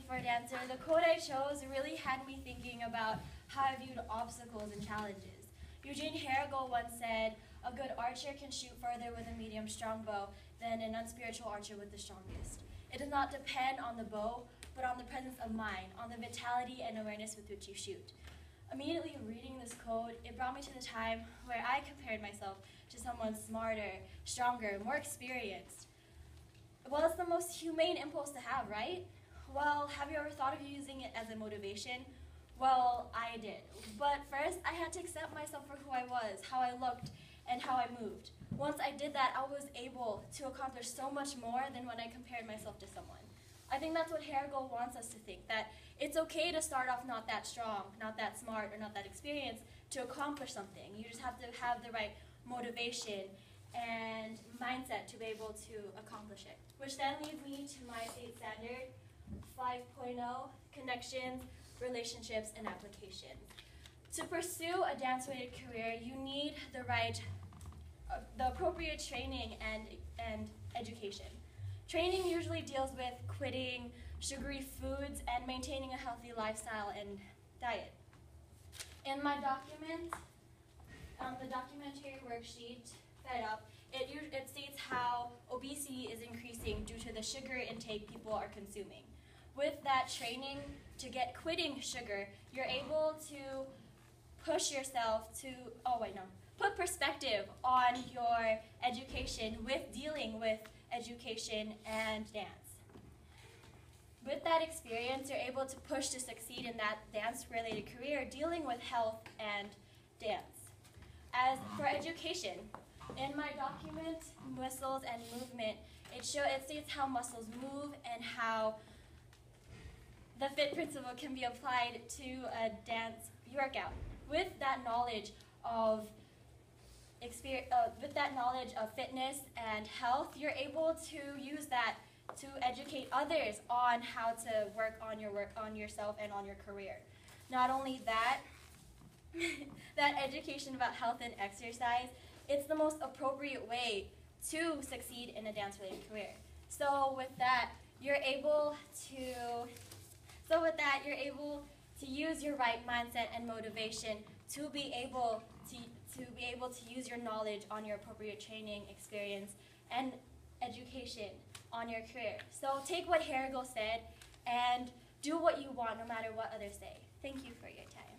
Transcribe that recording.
for dancer, the quote I chose really had me thinking about how I viewed obstacles and challenges. Eugene Herrigel once said, "A good archer can shoot further with a medium strong bow than an unspiritual archer with the strongest." It does not depend on the bow, but on the presence of mind, on the vitality and awareness with which you shoot. Immediately reading this quote, it brought me to the time where I compared myself to someone smarter, stronger, more experienced. Well, it's the most humane impulse to have, right? Well, have you ever thought of using it as a motivation? Well, I did. But first, I had to accept myself for who I was, how I looked, and how I moved. Once I did that, I was able to accomplish so much more than when I compared myself to someone. I think that's what Herrigel wants us to think, that it's okay to start off not that strong, not that smart, or not that experienced to accomplish something. You just have to have the right motivation and mindset to be able to accomplish it. Which then leads me to my state standard 5.0, connections, relationships, and applications. To pursue a dance-related career, you need the appropriate training and education. Training usually deals with quitting sugary foods and maintaining a healthy lifestyle and diet. In my document, the documentary worksheet, Fed Up, it states how obesity is increasing due to the sugar intake people are consuming. With that training to get quitting sugar, you're able to push yourself to, put perspective on your education with dealing with education and dance. With that experience, you're able to push to succeed in that dance-related career, dealing with health and dance. As for education, in my document, Muscles and Movement, it states how muscles move and how the FIT principle can be applied to a dance workout. With that knowledge of fitness and health, you're able to use that to educate others on how to work on yourself and on your career. Not only that, that education about health and exercise, it's the most appropriate way to succeed in a dance-related career. So with that, you're able to use your right mindset and motivation to be able to use your knowledge on your appropriate training, experience, and education on your career. So take what Herrigel said and do what you want no matter what others say. Thank you for your time.